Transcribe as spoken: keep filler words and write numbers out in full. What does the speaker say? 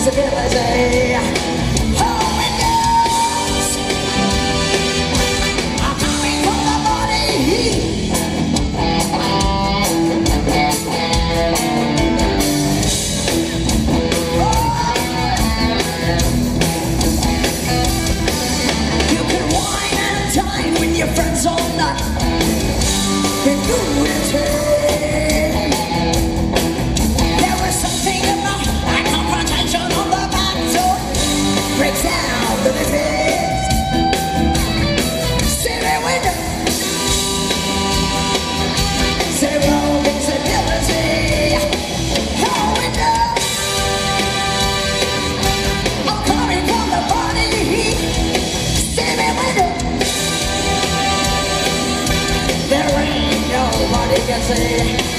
visibility. Oh, windows, I'm coming from the body. You can wine and dine with your friends all night. Can you return? Breaks down the limits. City window, zero visibility. Oh, window, I'm coming from the body. City window, there ain't nobody can see.